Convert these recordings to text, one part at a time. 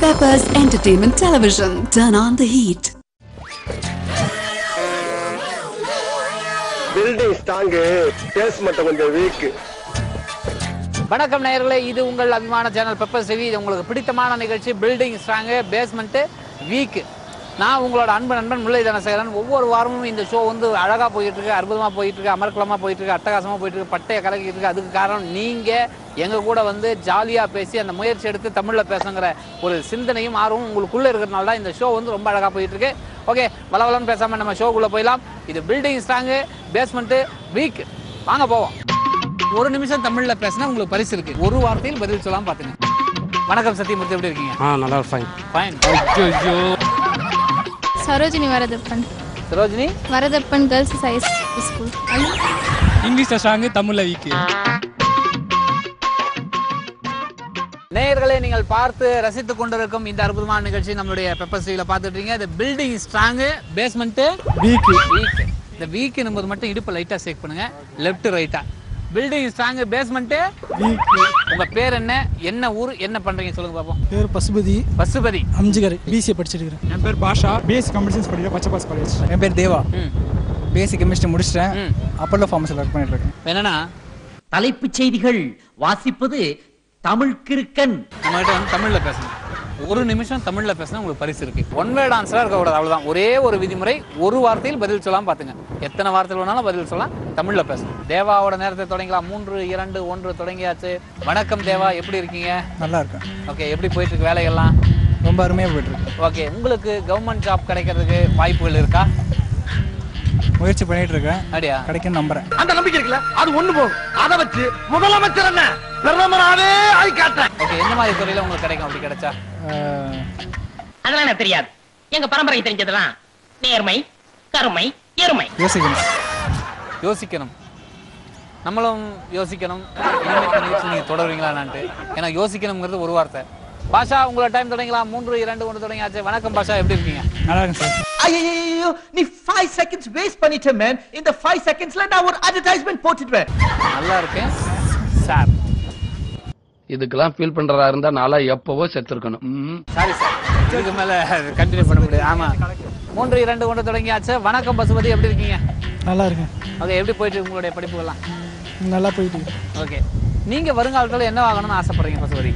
Peppers Entertainment Television. Turn on the heat. Building strong, basement கொஞ்சம் weak. வணக்கம் நேயர்களே, இது உங்கள் அபிமான சேனல் பெப்பர்ஸ் டிவி. இது உங்களுக்கு பிடித்தமான நிகழ்ச்சி பில்டிங் ஸ்ட்ராங் பேஸ்மெண்ட் வீக். நான் உங்களோட அன்பு நண்பன் முல்லை தனசேகரன். ஒவ்வொரு வாரமும் இந்த ஷோ வந்து அழகாக போயிட்டு இருக்கு, அற்புதமாக போயிட்டு இருக்கு, அமர்க்கலமாக போயிட்டு இருக்கு, அட்டகாசமாக போயிட்டு இருக்கு, பட்டையை கலக்கிட்டு இருக்கு. அதுக்கு காரணம் நீங்கள் எங்கள் கூட வந்து ஜாலியாக பேசி அந்த முயற்சி எடுத்து தமிழில் பேசுங்கிற ஒரு சிந்தனையும் ஆர்வமும் உங்களுக்குள்ளே இருக்கிறதுனால தான் இந்த ஷோ வந்து ரொம்ப அழகாக போயிட்டு இருக்கு. ஓகே, வளவலன்னு பேசாமல் நம்ம ஷோக்குள்ளே போயிடலாம். இது பில்டிங் ஸ்ட்ராங்கு பேஸ்மெண்ட்டு வீக். வாங்க போவோம். ஒரு நிமிஷம் தமிழ்ல பேசினா உங்களுக்கு பரிசு இருக்கு. ஒரு வார்த்தையில் பதில் சொல்லலாம் பாத்துங்க. வணக்கம் சத்தியமூர்த்தி, எப்படி இருக்கீங்க? நல்லா ஃபைன். ஃபைன். ஐயோ. Sarojini Varadappan. Sarojini Varadappan girls high school. இங்கிலீஷ்ல ஸ்ட்ராங், தமிழ்ல வீக். நேயர்களே, நீங்கள் பார்த்து ரசித்துக் கொண்டிருக்கும் இந்த அற்புதமான நிகழ்ச்சி நம்மளுடைய பெப்பர் ஸ்டீல பார்த்துட்டு இருக்கீங்க. இந்த பில்டிங் ஸ்ட்ராங் பேஸ்மெண்ட் வீக். இந்த வீக் நம்பர் மட்டும் இடுப்பு லைட்டா சேக் பண்ணுங்க, லெஃப்ட் ரைட்டா. Building strong basement weak. உங்க பேர் என்ன, என்ன ஊர், என்ன பண்றீங்க சொல்லுங்க பாப்போம். பேர் பசுபதி. பசுபதி அம்ஜிகர், பிசிஏ படிச்சிட்டு இருக்கேன். என் பேர் பாஷா, பிஎஸ்சி கம்ப்யூட்டர் சயின்ஸ் படிக்கிறேன், பச்சைபாஸ் காலேஜ். என் பேர் தேவா, பிஎஸ்சி கெமிஸ்ட்ரி முடிச்சிட்டேன், அப்பல்லோ ஃபார்மசியில் ஒர்க் பண்ணிட்டு இருக்கேன். என்னன்னா தலைப்புச் செய்திகள் வாசிப்பது தமிழ் கிறுக்கன். நம்ம கிட்ட வந்து தமிழ்ல பேசணும். ஒரு நிமிஷம் தமிழ்ல பேசினா உங்களுக்கு பரிசு இருக்கு. ஒன் வேர்ட் ஆன்சரா இருக்க கூடாது, அவ்வளவுதான். ஒரே ஒரு விதிமுறை, ஒரு வார்த்தையில் பதில் சொல்லலாம் பாத்துங்க. எத்தனை வார்த்தைகள் வேணாலும் பதில் சொல்லலாம், தமிழ்ல பேசணும். தேவாவோட நேரத்தை தொடங்கலாம். 3, 2, 1 தொடங்கியாச்சு. வணக்கம் தேவா, எப்படி இருக்கீங்க? நல்லா இருக்கேன். ஓகே, எப்படி போயிட்டு இருக்கு வேலைகள்லாம்? ரொம்ப அருமையாக போயிட்டு இருக்கு. ஓகே, உங்களுக்கு கவர்மெண்ட் ஜாப் கிடைக்கிறதுக்கு வாய்ப்புகள் இருக்கா? முயற்சி பண்ணிட்டு இருக்கேன். அப்படியா? கிடைக்கும் நம்புறேன். அந்த நம்பிக்கை இருக்குல்ல, அது ஒண்ணு போதும். அதை வச்சு முதலமைச்சர் என்ன பிரதமராவே ஆய் காட்டேன். ஓகே, எந்த மாதிரி துறையில உங்களுக்கு கிடைக்கும் அப்படி கிடைச்சா? அதெல்லாம் எனக்கு தெரியாது. எங்க பரம்பரை தெரிஞ்சதெல்லாம் நேர்மை, கருமை, எருமை. யோசிக்கணும். யோசிக்கணும். நம்மளும் யோசிக்கணும். இனிமேல் நிகழ்ச்சி நீங்க தொடருவீங்களான்ட்டு. ஏன்னா யோசிக்கணுங்கிறது ஒரு வார்த்தை. பாஷா, உங்களோட டைம் தொடங்கலாம். 3, 2, 1 தொடங்கியாச்சு. வணக்கம் பாஷா, எப்படி இருக்கீங்க? நல்லா இருக்கேன் சார். ஐயோ, நீ 5 செகண்ட்ஸ் வேஸ்ட் பண்ணிட்ட மேன். இந்த 5 செகண்ட்ஸ்ல நான் ஒரு அட்வர்டைஸ்மென்ட் போட்டுடுவேன். நல்லா இருக்கேன் சார். இதுக்கெல்லாம் ஃபீல் பண்றதா இருந்தா நாளா எப்பவோ செத்துருக்கணும். சாரி சார், இதுக்கு மேல கண்டினியூ பண்ண முடியாது. ஆமா, 3, 2, 1 தொடங்கியாச்சு. வணக்கம் பசுபதி, எப்படி இருக்கீங்க? நல்லா இருக்கேன். ஓகே, எப்படி போயிட்டு உங்களுடைய படிப்புகள்லாம்? நல்லா போயிட்டு இருக்கு. ஓகே, நீங்க வருங்காலத்தில் என்ன ஆகணும்னு ஆசைப்படுறீங்க பசுபதி?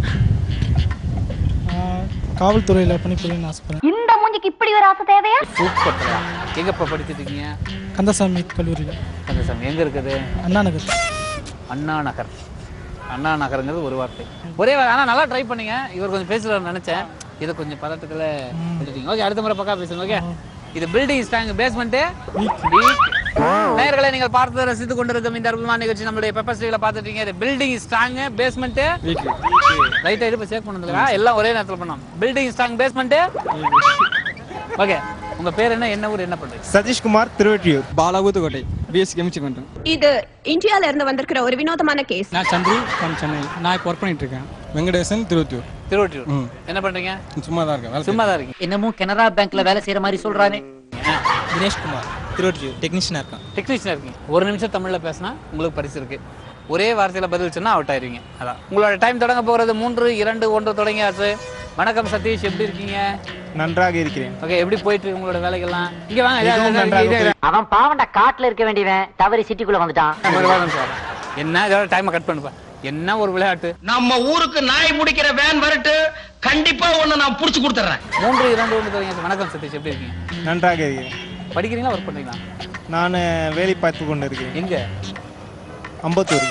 காவல்துறையில் பணிபுரியணும்னு ஆசைப்படுறேன். இந்த மூஞ்சிக்கு இப்படி ஒரு ஆசை தேவையா? சூப்பர். எங்க இப்ப படிச்சுட்டு இருக்கீங்க? கந்தசாமி கல்லூரியில். கந்தசாமி எங்க இருக்குது? அண்ணா நகர். அண்ணா நகர். அண்ணா நகருங்கிறது ஒரு வார்த்தை, ஒரே ஆனா நல்லா ட்ரை பண்ணீங்க. இவர் கொஞ்சம் பேசுறாருன்னு நினைச்சேன், இதை கொஞ்சம் பதட்டத்துல விட்டுட்டீங்க. ஓகே, அடுத்த முறை பக்கா பேசுங்க. ஓகே, இது பில்டிங் ஸ்ட்ராங் பேஸ்மெண்ட் வீக். நேயர்களே, நீங்கள் பார்த்து ரசித்துக் கொண்டிருக்கும் இந்த அற்புதமான நிகழ்ச்சி நம்மளுடைய பெப்பர் ஸ்டீல பார்த்துட்டீங்க. இது building strong basement weak. Right ஆயிட்டு இப்ப சேக் பண்ணதுல எல்லாம் ஒரே நேரத்துல பண்ணோம். Building strong basement. ஓகே, உங்க பேர் என்ன, என்ன ஊர், என்ன பண்றீங்க? சதீஷ்குமார், திருவெற்றியூர். பாலாபுத்துக்கோட்டை, பிஎஸ்சி கெமிஸ்ட்ரி பண்றேன். இது இந்தியால இருந்து வந்திருக்கிற ஒரு வினோதமான கேஸ். நான் சந்திரு ஃப்ரம் சென்னை. நான் இப்போ ஒர்க் பண்ணிட்டு இருக்கேன். வெங்கடேசன், திருவெற்றியூர். திருவொற்றியூர். என்ன பண்றீங்க? சும்மா தான் இருக்கேன். சும்மா தான் இருக்கீங்க. என்னமோ கனரா பேங்க்ல வேலை செய்யற மாதிரி சொல்றானே. தினேஷ்குமார், திருவெற்றியூர். டெக்னீஷியனா இருக்கேன். டெக்னீஷியனா இருக்கீங்க. ஒரு நிமிஷம் தமிழ்ல பேசினா உங்களுக்கு பரிசு இருக்கு. ஒரே வார்த்தையில பதில் சொன்னா அவுட் ஆயிருவீங்க. அதான் உங்களோட டைம் தொடங்க போகிறது. 3, 2, 1 தொடங்கியாச்சு. வணக்கம் சதீஷ், எப்படி இருக்கீங்க? நன்றாக இருக்கிறேன். ஓகே, எப்படி போயிட்டு இருக்கு உங்களோட வேலைகள்லாம்? இங்க வாங்க. அவன் பாவண்ட காட்டுல இருக்க வேண்டியவன் தவறி சிட்டிக்குள்ள வந்துட்டான். என்ன இதோட டைமை கட் பண்ணுப்பா. என்ன ஒரு விளையாட்டு. நம்ம ஊருக்கு நாய் முடிக்கிற வேன் வரட்டு, கண்டிப்பா ஒண்ணு நான் புடிச்சு கொடுத்துறேன். 3, 2, 1 தொடங்கியாச்சு. வணக்கம் சதீஷ், எப்படி இருக்கீங்க? நன்றாக இருக்கிறேன். படிக்கிறீங்களா, ஒர்க் பண்றீங்களா? நான் வேலை பார்த்து கொண்டு இருக்கிறேன். எங்க? அம்பத்தூரில்.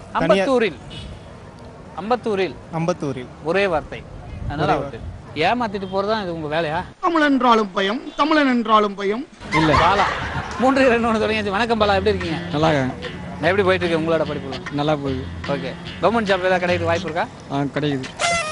அம்பத்தூரில் ஒரே வார்த்தை. அதனால ஏமாத்திட்டு போறதுதான் இது உங்க வேலையா? தமிழ் என்றாலும் பயம், தமிழன் என்றாலும் பயம். இல்ல பாலா. 3, 2, 1 தொடங்கியாச்சு. வணக்கம் பாலா, எப்படி இருக்கீங்க? நல்லா இருக்கேன். எப்படி போயிட்டு இருக்கு உங்களோட படிப்பு? நல்லா போகுது. ஓகே, கவர்மெண்ட் ஜாப் ஏதாவது கிடைக்கிற வாய்ப்பு இருக்கா? கிடைக்குது.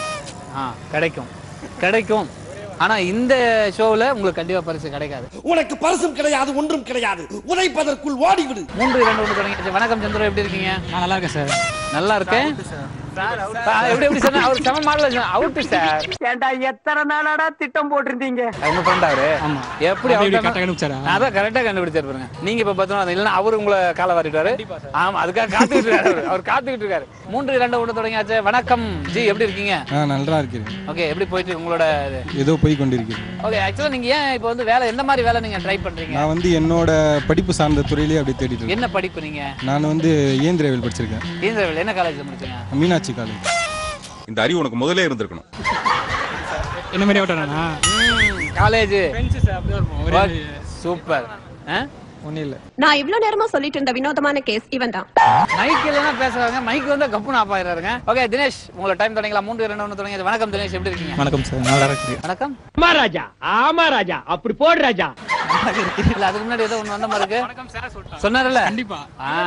கிடைக்கும். ஆனா இந்த ஷோவில் உங்களுக்கு கண்டிப்பா பரிசு கிடைக்காது. உனக்கு பரிசும் கிடையாது, ஒன்றும் கிடையாது. உதைப்பதற்குள் ஓடிவிடு. 3, 2, 1 தொடங்கியாச்சு. வணக்கம் சந்திர, எப்படி இருக்கீங்க? நான் நல்லா இருக்கேன் சார். நல்லா இருக்கேன். எப்படி சொன்னா அவர் செம மாடல் அவுட் சார். ஏண்டா எத்தனை நாளாடா திட்டம் போட்டிருந்தீங்க? உங்க ஃப்ரெண்ட் அவரு எப்படி கரெக்டா கண்டுபிடிச்சாரா? அதான் கரெக்டா கண்டுபிடிச்சாரு பாருங்க. நீங்க இப்ப பார்த்தோம் இல்லன்னா அவரு உங்களை காலை வாரிட்டாரு. ஆமா அதுக்காக காத்துக்கிட்டு இருக்காரு. அவர் காத்துக்கிட்டு இருக்காரு. 3-2 தொடங்கியாச்சு. வணக்கம் ஜி, எப்படி இருக்கீங்க? நல்லா இருக்கேன். ஓகே, எப்படி போயிட்டு உங்களோட ஏதோ போய் கொண்டிருக்கிறேன். ஓகே, ஆக்சுவலா நீங்க ஏன் இப்போ வந்து வேலை எந்த மாதிரி வேலை நீங்க ட்ரை பண்றீங்க? நான் வந்து என்னோட படிப்பு சார்ந்த துறையிலேயே அப்படி தேடிட்டு இருக்கேன். என்ன படிப்பு நீங்க? நான் வந்து இயந்திரவியல் படிச்சிருக்கேன். இயந்திரவியல் என்ன காலேஜ்ல முடிச்சீங்க? மீனாட்சி காலேஜ். இந்த அறிவு உனக்கு முதல்ல இருந்திருக்கணும். என்ன மாதிரி ஓட்டானா காலேஜ் ஃப்ரெண்ட்ஸ் அப்படியே இருப்போம். சூப்பர். ஒன்றும் இல்லை. நான் இவ்வளவு நேரமா சொல்லிட்டு இருந்த வினோதமான கேஸ் இவன் தான். மைக் இல்லைன்னா பேசுறாங்க, மைக் வந்து கப்புன்னு ஆஃப் ஆயிடுறாருங்க. ஓகே தினேஷ், உங்களோட டைம் தொடங்கலாம். 3-2 தொடங்கி. வணக்கம் தினேஷ், எப்படி இருக்கீங்க? வணக்கம் சார், நல்லா இருக்கு. வணக்கம். ஆமா ராஜா, ஆமா ராஜா, அப்படி போடு ராஜா. இல்ல அதுக்கு முன்னாடி ஏதோ ஒண்ணு வந்த மாதிரி இருக்கு. வணக்கம் சார் சொல்லிட்டாங்க. சொன்னார்ல கண்டிப்பா.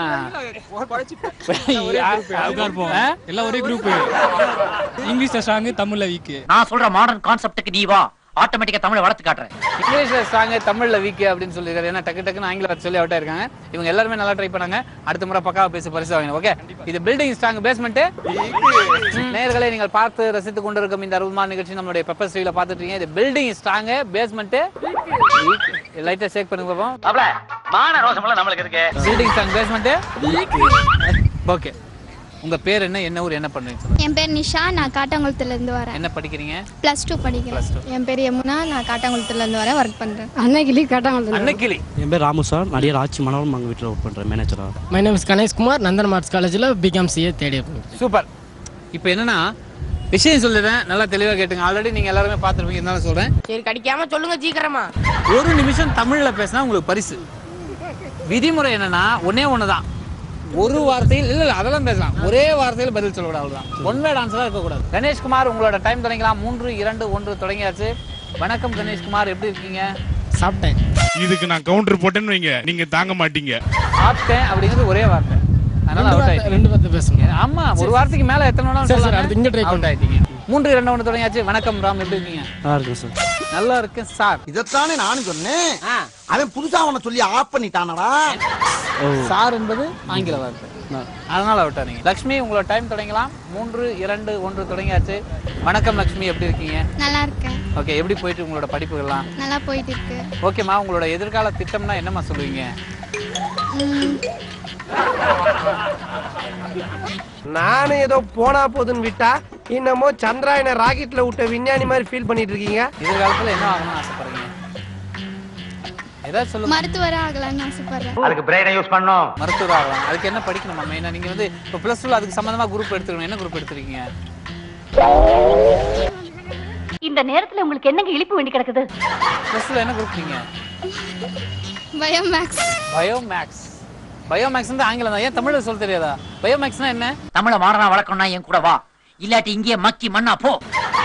எல்லாம் ஒரே குரூப். இங்கிலீஷ்ல ஸ்ட்ராங், தமிழ்ல வீக். நான் சொல்ற மாடர்ன் கான்செப்ட்டுக்கு நீ வா, ஆட்டோமேட்டிக்கா தமிழை வளர்த்து காட்டுறேன். இங்கிலீஷ்ல ஸ்ட்ராங், தமிழ்ல வீக் அப்படின்னு சொல்லிருக்காரு. ஏன்னா டக்கு டக்குன்னு ஆங்கிலம் சொல்லி அவுட் ஆயிருக்காங்க. இவங்க எல்லாருமே நல்லா ட்ரை பண்ணாங்க. அடுத்த முறை பக்காவா பேசி பரிசு வாங்கணும். ஓகே, இது பில்டிங் ஸ்ட்ராங் பேஸ்மெண்ட். நேயர்களே, நீங்கள் பார்த்து ரசித்துக் கொண்டிருக்கும் இந்த அற்புதமான நிகழ்ச்சி நம்மளுடைய பெப்பர் ஸ்டீல பார்த்துட்டு இருக்கீங்க. இது பில்டிங் ஸ்ட்ராங் பேஸ்மெண்ட். லைட்டா ஷேக் பண்ணுங்க பாப்போம். அப்பல மான ரோசம்ல நம்மளுக்கு இருக்கு. Building strong basement. ஓகே, உங்க பேர் என்ன, என்ன ஊர், என்ன பண்றீங்க? என் பேர் நிஷா, நான் காட்டாங்குளத்துல இருந்து வரேன். என்ன படிக்கிறீங்க? +2 படிக்கிறேன். என் பேர் யமுனா, நான் காட்டாங்குளத்துல இருந்து வரேன், ஒர்க் பண்றேன். அன்னக்கிளி. என் பேர் ராமு சார், நடிகர் ஆட்சி மனோரம் அங்கே வீட்டில் ஒர்க் பண்ணுறேன், மேனேஜரா. My name is Ganesh Kumar, Nandan arts காலேஜில் BCom CA third year. Super. இப்போ என்னன்னா விஷயம் சொல்லுறேன், நல்லா தெளிவாக கேட்டுங்க. ஆல்ரெடி நீங்க எல்லாருமே பார்த்துருப்பீங்க, இருந்தாலும் சொல்றேன். சரி, கடிக்காம சொல்லுங்க சீக்கிரமா. ஒரு நிமிஷம் தமிழ்ல பேசினா உங்களுக்கு பரிசு. விதிமுறை என்னன்னா ஒன்னே ஒண்ணுதான், ஒரு வார்த்தையில் இல்ல அதெல்லாம் பேசலாம், ஒரே வார்த்தையில் பதில் சொல்லக்கூடாது, அவ்வளவுதான். ஒன் வேர்ட் ஆன்சரா இருக்கக்கூடாது. கணேஷ்குமார், உங்களோட டைம் தொடங்கலாம். 3-2-1 தொடங்கியாச்சு. வணக்கம் கணேஷ்குமார், எப்படி இருக்கீங்க? சாப்பிட்டேன். இதுக்கு நான் கவுண்டர் போட்டேன்னு வைங்க, நீங்க தாங்க மாட்டீங்க. சாப்பிட்டேன் அப்படிங்கிறது ஒரே வார்த்தை, அதனால அவுட் ஆயிட்டீங்க. 2 வார்த்தை பேசுங்க. ஆமா, ஒரு வார்த்தைக்கு மேல எத்தனை வேணாலும் சொல்லலாம். அடுத்து இங்க ட்ரை அவுட் ஆயிட்டீங்க. 3-2-1 தொடங்கியாச்சு. வணக்கம் ராம், எப்படி இருக்கீங்க? நல்லா இருக்கும் சார். நல்லா இருக்கேன் சார். இதத்தானே நானும் சொன்னேன். அவன் புதுசா அவனை சொல்லி ஆஃப் பண்ணிட்டானடா. சார் என்பது ஆங்கில வார்த்தை, அதனால விட்டாருங்க. லக்ஷ்மி, உங்களோட டைம் தொடங்கலாம். 3-2-1 தொடங்கியாச்சு. வணக்கம் லக்ஷ்மி, எப்படி இருக்கீங்க? நல்லா இருக்கேன். ஓகே, எப்படி போயிட்டு உங்களோட படிப்புகள்லாம்? நல்லா போயிட்டு இருக்கு. ஓகேம்மா, உங்களோட எதிர்கால திட்டம்னா என்னம்மா சொல்லுவீங்க? நானும் ஏதோ போனா போதுன்னு விட்டா இன்னமோ சந்திராயனை ராக்கெட்ல விட்ட விஞ்ஞானி மாதிரி ஃபீல் பண்ணிட்டு இருக்கீங்க. எதிர்காலத்துல என்ன ஆகணும்னு ஆசைப்படுறீங்க? ஏதாவது சொல்லுங்க. மருத்துவரா ஆகலாம்னு ஆசைப்படுறேன். அதுக்கு பிரெயினை யூஸ் பண்ணோம். மருத்துவர் ஆகலாம். அதுக்கு என்ன படிக்கணுமா மெயினா? நீங்க வந்து இப்போ +2 அதுக்கு சம்பந்தமா குரூப் எடுத்துக்கணும். என்ன குரூப் எடுத்துருக்கீங்க? இந்த நேரத்துல உங்களுக்கு என்னங்க இழிப்பு வேண்டி கிடக்குது? +2 என்ன குரூப் நீங்க? பயோமேக்ஸ். பயோமேக்ஸ் வந்து ஆங்கிலம் தான். ஏன் தமிழ்ல சொல்ல தெரியாதா? பயோமேக்ஸ்னா என்ன? தமிழ மாடனா வளர்க்கணும்னா என் கூட வா, இல்லாட்டி இங்கே மக்கி மண்ணா போ.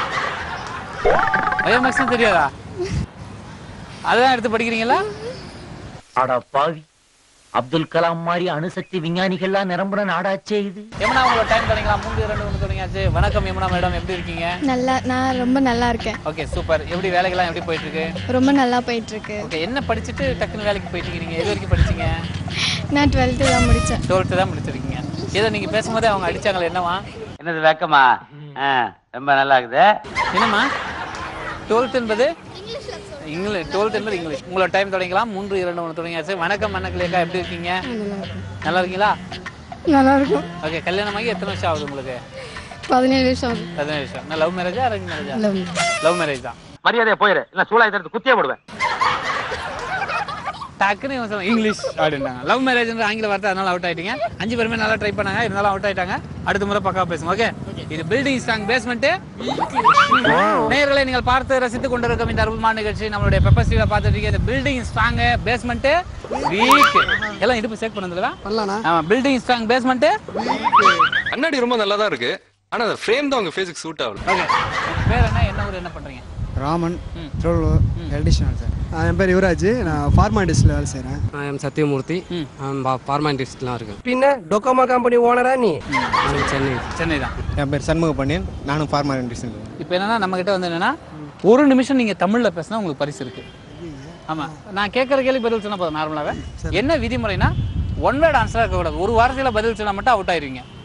பயோமேக்ஸ் தெரியாதா? அதான் எடுத்து படிக்கிறீங்களா? அட பாவி, அப்துல் கலாம் மாதிரி அணுசக்தி விஞ்ஞானிகள்லாம் நிரம்புற நாடாச்சே இது. யமுனா, உங்களோட டைம் தொடங்கலாம். 3-2-1 தொடங்கியாச்சு. வணக்கம் யமுனா மேடம், எப்படி இருக்கீங்க? நான் ரொம்ப நல்லா இருக்கேன். Okay, super. எப்படி வேலைகள்லாம் எப்படி போயிட்டு இருக்கு? ரொம்ப நல்லா போயிட்டு இருக்கு. ஓகே, என்ன படிச்சுட்டு டக்குன்னு வேலைக்கு போயிட்டீங்க? நீங்க எது வரைக்கும் படிச்சீங்க? நான் 12th தான் முடிச்சேன். 12th தான் முடிச்சிருக்கீங்க. ஏதோ நீங்க பேசும்போதே அவங்க அடிச்சாங்களே, என்னவா? என்னது வேக்கமா? ரொம்ப நல்லா இருக்குது. என்னம்மா 12th என்பது இங்கிலீஷ். 12th என்பது இங்கிலீஷ். உங்களோட டைம் தொடங்கலாம். 3-2-1 தொடங்கியாச்சு. வணக்கம் மன்னக்கிலேக்கா, எப்படி இருக்கீங்க? நல்லா இருக்கீங்களா? நல்லா இருக்கும். ஓகே, கல்யாணமாகி எத்தனை வருஷம் ஆகுது உங்களுக்கு? 17 வருஷம் ஆகுது. 17 வருஷம். நான் லவ் மேரேஜா அரேஞ்ச் மேரேஜா? லவ் மேரேஜ் தான். மரியாதையா போயிரு, இல்ல சூழாய் தடுத்து குத்தியே போடுவேன். டக்குன்னு இவன் சொன்னான் இங்கிலீஷ் அப்படின்றாங்க. லவ் மேரேஜ்ன்ற ஆங்கில வார்த்தை, அதனால அவுட் ஆயிட்டீங்க. 5 பேருமே நல்லா ட்ரை பண்ணாங்க, இருந்தாலும் அவுட் ஆயிட்டாங்க. அடுத்த முறை பக்காவா பேசுங்க. ஓகே, இது பில்டிங் ஸ்ட்ராங் பேஸ்மெண்ட். நேயர்களை, நீங்கள் பார்த்து ரசித்துக் கொண்டிருக்கும் இந்த அற்புதமான நிகழ்ச்சி நம்மளுடைய பெப்பர் ஸ்டீல பார்த்துட்டு இருக்கீங்க. இந்த பில்டிங் ஸ்ட்ராங் பேஸ்மெண்ட் வீக். எல்லாம் இடுப்பு சேக் பண்ணதுல ஆமா, பில்டிங் ஸ்ட்ராங் பேஸ்மெண்ட். கண்ணாடி ரொம்ப நல்லா தான் இருக்கு, ஆனா அந்த ஃப்ரேம் தான் உங்க ஃபேஸுக்கு சூட் ஆகல. ஓகே, பேர் என்ன, என்ன ஊர், என்ன பண்றீங்க? Raman, Thiruvallur, electrician sir. என் பேர் யுவராஜ், நான் ஃபார்மா இண்டஸ்ட்ரியில் வேலை செய்கிறேன். எம் சத்யமூர்த்தி, ஃபார்மா இண்டஸ்ட்ரிலாம் இருக்கேன். பின்ன டொக்கோமா கம்பெனி ஓனரா நீ? சென்னை தான். என் பேர் சண்முக பண்ணியன், நானும் ஃபார்மா இண்டஸ்ட்ரி. இப்போ என்னன்னா நம்ம கிட்ட வந்து என்னன்னா ஒரு நிமிஷம் நீங்க தமிழ்ல பேசினா உங்களுக்கு பரிசு இருக்கு. ஆமா, நான் கேட்கற கேள்வி பதில் சொன்னா போதும். நார்மலாவே என்ன விதிமுறைனா ஒன் வேர்ட் ஆன்சரா இருக்கக்கூடாது. ஒரு வார்த்தையில பதில் சொன்னா மட்டும் அவுட் ஆயிருவீங்க.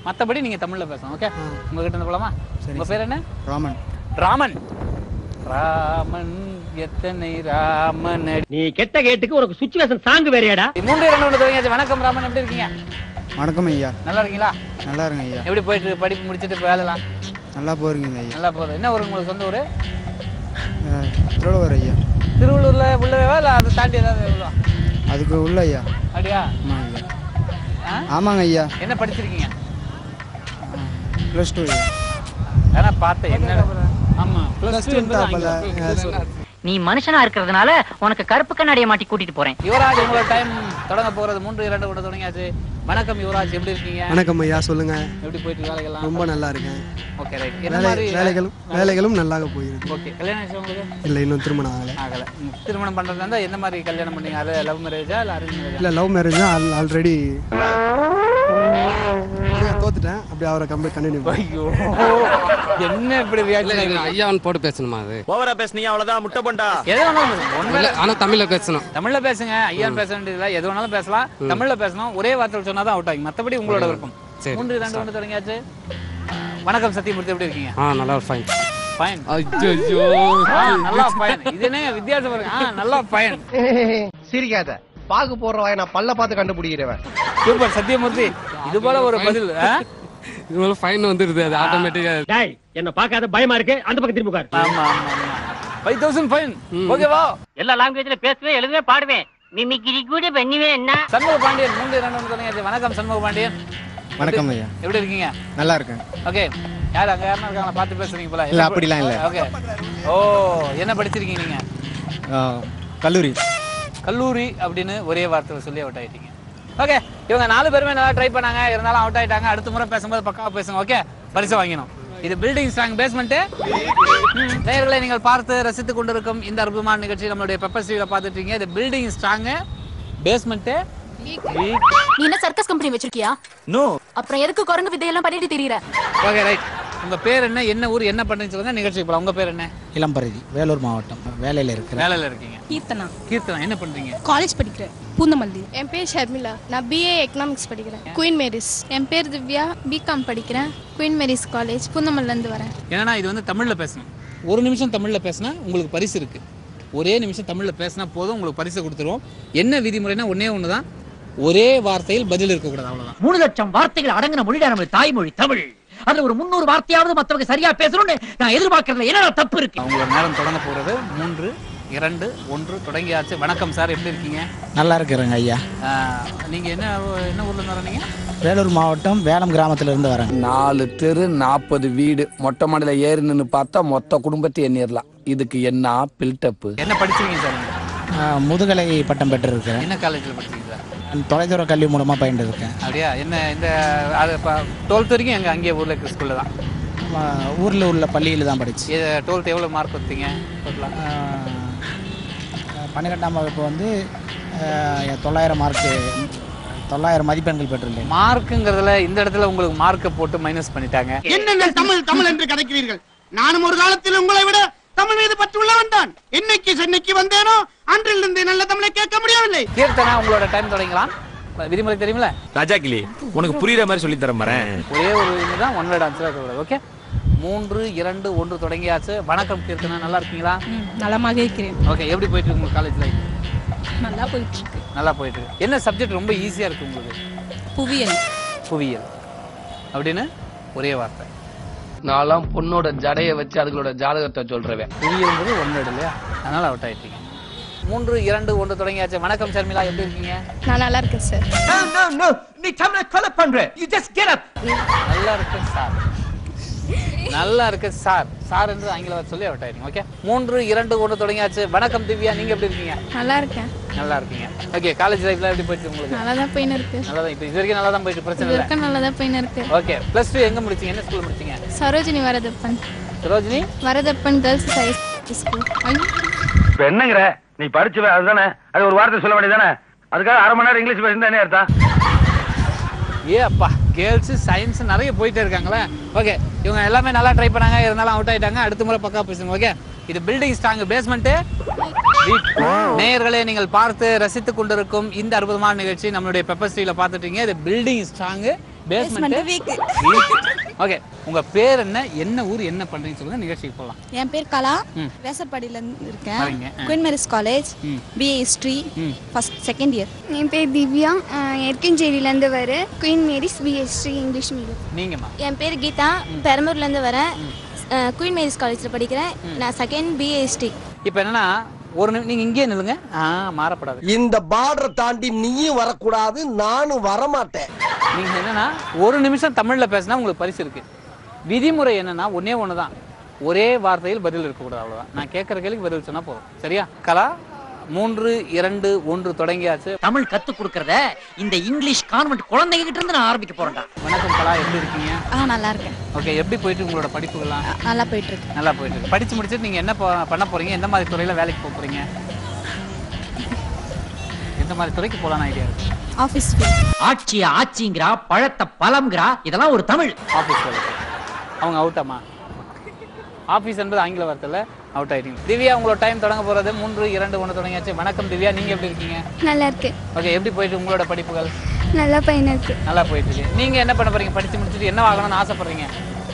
மற்றபடி நீங்க தமிழ்ல பேசணும். ஓகே, உங்ககிட்ட இருந்து போலாமா? உங்க பேர் என்ன? ராமன். ராமன். ராமன் எத்தனை ராமன். நீ கெட்ட கேட்டுக்கு ஒரு சுச்சுவேஷன் சாங் வேறயாடா. 3 2 1 தொடங்கியாச்சு. வணக்கம் ராமன், எப்படி இருக்கீங்க? வணக்கம் ஐயா. நல்லா இருக்கீங்களா? நல்லா இருங்க ஐயா. எப்படி போயிட்டு படிப்பு முடிச்சிட்டு வேலைலாம்? நல்லா போறீங்க ஐயா. நல்லா போகுது. என்ன ஊர் உங்களுக்கு சொந்த ஊர்? திருவள்ளூர் ஐயா. திருவள்ளூர்ல உள்ளவேவா இல்லை அதை தாண்டி ஏதாவது எவ்வளோ? அதுக்கு உள்ள ஐயா. அப்படியா? ஆமாங்க ஐயா. ஆமாங்க ஐயா. என்ன படிச்சிருக்கீங்க? +2 ஐயா. ஏன்னா பார்த்தேன் என்ன. ஆமா +2 நீ மனுஷனா இருக்கிறதுனால உனக்கு கருப்பு கண்ணாடியை மாட்டி கூட்டிட்டு போறேன். யுவராஜ், உங்களோட டைம் தொடங்க போறது 3 2 1 தொடங்கியாச்சு. வணக்கம் யுவராஜ், எப்படி இருக்கீங்க? வணக்கம் ஐயா, சொல்லுங்க. எப்படி போயிட்டு வேலைகள்லாம்? ரொம்ப நல்லா இருக்கேன். Okay right. என்ன மாதிரி வேலைகளும் நல்லா போயிருக்கு. ஓகே, கல்யாணம் ஆச்சு உங்களுக்கு? இல்ல, இன்னும் திருமணம் ஆகல. திருமணம் பண்றதா இருந்தா எந்த மாதிரி கல்யாணம் பண்ணீங்க? அது லவ் மேரேஜா இல்ல அரேஞ்ச் மேரேஜா? இல்ல, லவ் மேரேஜ் தான். ஆல்ரெடி தோத்துட்டேன். அப்படி அவரை கண்டினியூ. ஐயோ, என்ன இப்படி ஐயாவன் போட்டு பேசணுமா? அது ஓவரா பேசுனீங்க அவ்வளவுதான், முட்டை போண்டா. எது வேணாலும் ஆனா தமிழ்ல பேசணும். தமிழ்ல பேசுங்க. ஐயான் பேச வேண்டியதில்ல, எது வேணாலும் பேசலாம். தமிழ்ல பேசணும். ஒரே வார்த்தை சொன்னாதான் அவுட் ஆகும். மத்தபடி உங்களோட விருப்பம். 3 2 1 தொடங்கியாச்சு. வணக்கம் சத்தியமூர்த்தி, எப்படி இருக்கீங்க? நல்லா ஃபைன். ஃபைன். ஐயோ, நல்லா ஃபைன். இது என்ன வித்தியாசம் பாருங்க. நல்லா ஃபைன். சிரிக்காத. பாகு போடுற வாய் நான் பல்ல பார்த்து கண்டுபிடிக்கிறவன். சூப்பர் சத்தியமூர்த்தி, இது போல ஒரு பதில். இது ஃபைன் வந்துருது, அது ஆட்டோமேட்டிக்கா. டேய், என்ன பார்க்காத பயமா இருக்கு, அந்த பக்கம் திரும்பி உட்கார். ஆமா 5000 ஃபைன். ஓகேவா? எல்லா லாங்குவேஜ்ல பேசுவேன், எழுதுவேன், பாடுவேன். மிமிக்ரி கூட பண்ணுவேன். என்ன சண்முக பாண்டியன் 3 2 1 தொடங்கியாச்சு. வணக்கம் சண்முக பாண்டியன். வணக்கம் ஐயா. எப்படி இருக்கீங்க? நல்லா இருக்கேன். ஓகே, யார் அங்க யாரா இருக்காங்களா? பார்த்து பேசுறீங்க போல. இல்ல, அப்படிலாம் இல்ல. ஓகே. ஓ, என்ன படிச்சிருக்கீங்க நீங்க? கல்லூரி. கல்லூரி அப்படின்னு ஒரே வார்த்தையில் சொல்லி அவுட் ஆயிட்டீங்க. ஓகே, இவங்க 4 பேருமே நல்லா ட்ரை பண்ணாங்க, இருந்தாலும் அவுட் ஆயிட்டாங்க. அடுத்த முறை பேசும்போது பக்காவா பேசுங்க. ஓகே, பரிசு வாங்கினோம். இது பில்டிங் ஸ்ட்ராங் பேஸ்மெண்ட். நேயர்களை நீங்கள் பார்த்து ரசித்துக் கொண்டிருக்கும் இந்த அற்புதமான நிகழ்ச்சி நம்மளுடைய பெப்பர் டிவில பார்த்துட்டு இருக்கீங்க. இது பில்டிங் ஸ்ட்ராங் பேஸ்மெண்ட். நீ என்ன சர்க்கஸ் கம்பெனி வச்சிருக்கியா? நோ. அப்புறம் எதுக்கு குரங்கு விதையெல்லாம் பண்ணிட்டு திரியற? Okay right. உங்க பேர் என்ன, என்ன ஊர், என்ன பண்றீங்க சொல்லுங்க, நிகழ்ச்சிக்கு போலாம். உங்க பேர் என்ன? இளம்பரதி, வேலூர் மாவட்டம். வேலையில இருக்கீங்க. கீர்த்தனா. கீர்த்தனா, என்ன பண்றீங்க? காலேஜ் படிக்கிறேன், பூந்தமல்லி. என் பேர் ஷர்மிளா, நான் BA எக்கனாமிக்ஸ் படிக்கிறேன், குயின் மேரிஸ். என் பேர் திவ்யா, பிகாம் படிக்கிறேன், குயின் மேரிஸ் காலேஜ், பூந்தமல்லில இருந்து வரேன். ஏன்னா இது வந்து தமிழ்ல பேசணும். 1 நிமிஷம் தமிழ்ல பேசினா உங்களுக்கு பரிசு இருக்கு. ஒரே நிமிஷம் தமிழ்ல பேசினா போதும், உங்களுக்கு பரிசு கொடுத்துருவோம். என்ன விதிமுறைனா ஒன்னே ஒண்ணுதான், ஒரே வார்த்தையில் பதில் இருக்கக்கூடாது, அவ்வளவுதான். 3 லட்சம் வார்த்தைகள் அடங்கின மொழிடா நம்ம தாய்மொழி தமிழ். அதுல ஒரு 300 வார்த்தையாவது மத்தவங்க சரியா பேசணும்னு நான் எதிர்பார்க்கறதுல என்ன தப்பு இருக்கு? உங்களோட நேரம் தொடங்க போறது 3 2 1 தொடங்கியாச்சு. வணக்கம் சார், எப்படி இருக்கீங்க? நல்லா இருக்கிறேங்க ஐயா. நீங்க என்ன ஊர்ல இருந்து வரீங்க? வேலூர் மாவட்டம் வேலம் கிராமத்துல இருந்து வரேன். 4 தெரு 40 வீடு, மொட்டை மாடியில ஏறி நின்று பார்த்தா மொத்த குடும்பத்தை எண்ணிடலாம். இதுக்கு என்ன பில்டப்? என்ன படிச்சிருக்கீங்க சார்? முதுகலை பட்டம் பெற்றிருக்கேன். என்ன காலேஜ்ல படிச்சீங்க சார்? தொலைதூர கல்வி மூலமா பயின்று இருக்கேன். அப்படியா? என்ன இந்த 12th வரைக்கும் எங்க அங்கேயே ஊர்ல இருக்க ஸ்கூல்ல தான்? ஊர்ல உள்ள பள்ளியில தான் படிச்சு. 12th எவ்வளவு மார்க் எடுத்தீங்க? 12ஆம் வகுப்பு வந்து 900 மார்க், 900 மதிப்பெண்கள் பெற்றுள்ளேன். மார்க்குங்கிறதுல இந்த இடத்துல உங்களுக்கு மார்க்கை போட்டு மைனஸ் பண்ணிட்டாங்க. என்னங்க தமிழ் என்று கதைக்கிறீர்கள்? நானும் ஒரு காலத்தில் உங்களை விட தமிழ் மீது பற்று உள்ளவன் தான். என்னைக்கு சென்னைக்கு வந்தேனோ அன்றிலிருந்து நல்ல தமிழை கேட்க முடியவில்லை. கீர்த்தனா, உங்களோட டைம் தொடங்கலாம். விதிமுறை தெரியுமில்ல? ராஜா கிளி, உனக்கு புரியுற மாதிரி சொல்லி தர மாறேன். ஒரே ஒரு இதுதான், 1 வேர்ட் ஆன்சர் இருக்கக்கூடாது. ஓகே, 3 2 1 தொடங்கியாச்சு. வணக்கம் கீர்த்தனா, நல்லா இருக்கீங்களா? நலமாக இருக்கிறேன். ஓகே, எப்படி போயிட்டு இருக்கு உங்க காலேஜ் லைஃப்? நல்லா போயிட்டு இருக்கு. நல்லா போயிட்டு இருக்கு. என்ன சப்ஜெக்ட் ரொம்ப ஈஸியா இருக்கு உங்களுக்கு? புவியியல். புவியியல் அப்படின்னு ஒரே வார்த்தை. நான்லாம் பொண்ணோட ஜடையை வச்சு அதுகளோட ஜாதகத்தை சொல்றேன். புவியியல்ன்றது 1 வேர்ட் இல்லையா? அதனால அவுட் ஆயிட்டீங்க. 3 2 1 தொடங்கியாச்சு. வணக்கம் ஷர்மிளா, எப்படி இருக்கீங்க? நான் நல்லா இருக்கேன் சார். No, நீ தமிழை கொலை பண்ற. You just get up. நல்லா இருக்கு சார். நல்லா இருக்கு சார். சார் என்று ஆங்கில வார்த்தை சொல்லி அவுட் ஆயிட்டீங்க. ஓகே, 3 2 1 தொடங்கியாச்சு. வணக்கம் திவ்யா, நீங்க எப்படி இருக்கீங்க? நல்லா இருக்கேன். நல்லா இருக்கீங்க. ஓகே, காலேஜ் லைஃப்ல எப்படி போயிட்டு உங்களுக்கு? நல்லா தான் போயின்னு இருக்கு. நல்லா தான். இப்போ இது வரைக்கும் நல்லா தான் போயிட்டு, பிரச்சனை இல்ல. நல்லா தான் போயின்னு இருக்கு. ஓகே, +2 எங்க முடிச்சீங்க? என்ன ஸ்கூல்ல முடிச்சீங்க? Sarojini Varadappan. Sarojini Varadappan girls high school. இப்ப என்னங்கற நீ படிச்சவே அதுதானே, அது ஒரு வார்த்தை சொல்ல வேண்டியதானே, அதுக்காக அரை மணி நேரம் இங்கிலீஷ் பேசினா என்ன அர்த்தம்? ஏ அப்பா, கேர்ள்ஸ் சயின்ஸ் நிறைய போயிட்டே இருக்காங்களே. ஓகே, இவங்க எல்லாமே நல்லா ட்ரை பண்ணாங்க, இருந்தாலும் அவுட் ஆயிட்டாங்க. அடுத்த முறை பக்கா பேசுங்க. ஓகே, இது பில்டிங் ஸ்ட்ராங் பேஸ்மெண்ட். நேயர்களே, நீங்கள் பார்த்து ரசித்துக் கொண்டிருக்கும் இந்த அற்புதமான நிகழ்ச்சி நம்மளுடைய பெப்பர் டிவில பார்த்துட்டீங்க. இது building strong basement weak. Okay, உங்க பேர் என்ன, என்ன ஊர், என்ன பண்றீங்க சொல்லுங்க, நிகழ்ச்சிக்கு போகலாம். என் பேர் கலா, வேசப்பாடியில இருக்கேன். Queen Mary's college, BA history, first second year. என் பேர் திவ்யா, எர்கிஞ்சேரியிலேருந்து வரேன். Queen Mary's BA history English medium. நீங்கம்மா? என் பேர் கீதா, பெரம்பூர்லேருந்து வரேன். குயின் மேரிஸ் காலேஜில் படிக்கிறேன். நான் செகண்ட் பிஏ ஹிஸ்டரி. இப்போ என்னன்னா நீங்க இங்கே நில்லுங்க, மாறப்படாது. இந்த பார்டர் தாண்டி நீயும் வரக்கூடாது, நானும் வரமாட்டேன். நீங்க என்னன்னா ஒரு நிமிஷம் தமிழ்ல பேசினா உங்களுக்கு பரிசு இருக்கு. விதிமுறை என்னன்னா ஒன்னே ஒண்ணுதான், ஒரே வார்த்தையில் பதில் இருக்கக்கூடாது, அவ்வளவுதான். நான் கேட்கற கேள்விக்கு பதில் சொன்னா போதும். சரியா? கலா 3, 2, 1 தொடங்கியாச்சு. தமிழ் கத்து கொடுக்கறத இந்த இங்கிலீஷ் கான்வென்ட் குழந்தைங்க கிட்ட இருந்து நான் ஆரம்பிக்க போறேன்டா. வணக்கம் கலா, எப்படி இருக்கீங்க? நல்லா இருக்கேன். ஓகே, எப்படி போயிட்டு உங்களோட படிப்புகள்லாம்? நல்லா போயிட்டு இருக்கு. நல்லா போயிட்டு இருக்கு. படிச்சு முடிச்சுட்டு நீங்க என்ன பண்ண போறீங்க? எந்த மாதிரி துறையில வேலைக்கு போக போறீங்க? எந்த மாதிரி துறைக்கு போலான்னு ஐடியா இருக்கு? ஆபீஸ். ஆட்சிங்கிறா, பழத்தை பழம்ங்கிறா, இதெல்லாம் ஒரு தமிழ். ஆபீஸ் வேலைக்கு அவங்க அவுட்டாமா? ஆபீஸ் என்பது ஆங்கில வார்த்தையில அவுட் ஆயிட்டீங்க. திவ்யா, உங்களோட டைம் தொடங்க போறது 3, 2, 1 தொடங்கியாச்சு. வணக்கம் திவ்யா, நீங்க எப்படி இருக்கீங்க? நல்லா இருக்கு. ஓகே, எப்படி போயிட்டு உங்களோட படிப்புகள்? நல்லா பையனா இருக்கு. நல்லா போயிட்டு இருக்கு. நீங்க என்ன பண்ண போறீங்க? படிச்சு முடிச்சுட்டு என்ன ஆகணும்னு ஆசைப்படுறீங்க?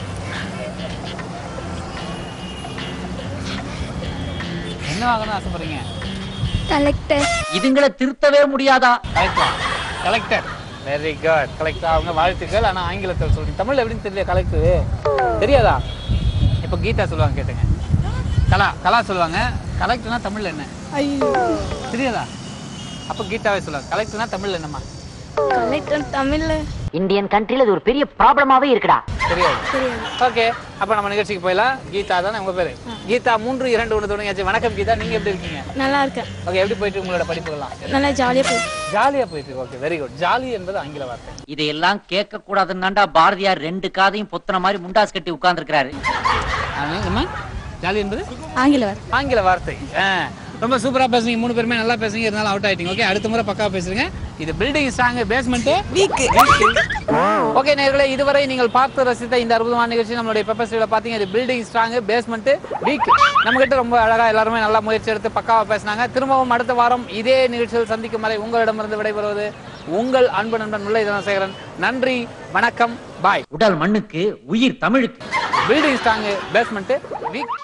என்ன ஆகணும்னு ஆசைப்படுறீங்க? கலெக்டர். இதுங்களை திருத்தவே முடியாதா? கலெக்டர். Very good. கலெக்டர் அவங்க வாழ்த்துக்கள். ஆனா ஆங்கிலத்தில் சொல்றீங்க, தமிழ்ல எப்படின்னு தெரியல. கலெக்டர் தெரியாதா? இப்ப கீதா சொல்லுவாங்க, கேட்டுங்க. கலா சொல்லுவாங்க, கலெக்டர்னா தமிழ்ல என்ன தெரியாதா? அப்ப கீதாவே சொல்லுவாங்க, கலெக்டர்னா தமிழ்ல என்னமா? கலெக்டர் தமிழ்ல இந்தியன் கண்ட்ரில இது ஒரு பெரிய ப்ராப்ளமாவே இருக்குடா. தெரியாது. ஓகே, அப்ப நம்ம நிகழ்ச்சிக்கு போயிடலாம். கீதா தானே உங்க பேரு? கீதா 3, 2, 1 தொடங்கியாச்சு. வணக்கம் கீதா, நீங்க எப்படி இருக்கீங்க? நல்லா இருக்கேன். ஓகே, எப்படி போயிட்டு உங்களோட படிப்புகள்லாம்? நல்லா ஜாலியா போயிட்டு. ஜாலியா போயிட்டு. Okay, very good. ஜாலி என்பது ஆங்கில வார்த்தை. இதையெல்லாம் கேட்க கூடாதுன்னாண்டா பாரதியார் 2 காதையும் பொத்தன மாதிரி முண்டாஸ் கட்டி உட்கார்ந்து இருக்கிறாரு. ஜாலி என்பது ஆங்கில வார்த்தை. ரொம்ப சூப்பரா பேசுறீங்க, 3 பேருமே நல்லா பேசுறீங்க, இருந்தாலும் அவுட் ஆயிட்டீங்க. ஓகே, அடுத்த முறை பக்காவா பேசுறீங்க. இது building strong, basement weak. Okay நேயர்களே, இதுவரை நீங்கள் பார்த்து ரசித்த இந்த அற்புதமான நிகழ்ச்சி நம்மளுடைய பெப்பர்ஸ்ல பாத்தீங்க. இது பில்டிங் ஸ்ட்ராங், பேஸ்மெண்ட் வீக். நம்ம கிட்ட ரொம்ப அழகா எல்லாருமே நல்லா முயற்சி எடுத்து பக்காவா பேசினாங்க. திரும்பவும் அடுத்த வாரம் இதே நிகழ்ச்சியில் சந்திக்கும் வரை உங்களிடமிருந்து விடைபெறுவது உங்கள் அன்பு நண்பன் முல்லை தனசேகரன். நன்றி, வணக்கம், பாய். உடல் மண்ணுக்கு, உயிர் தமிழுக்கு. Building strong, basement week.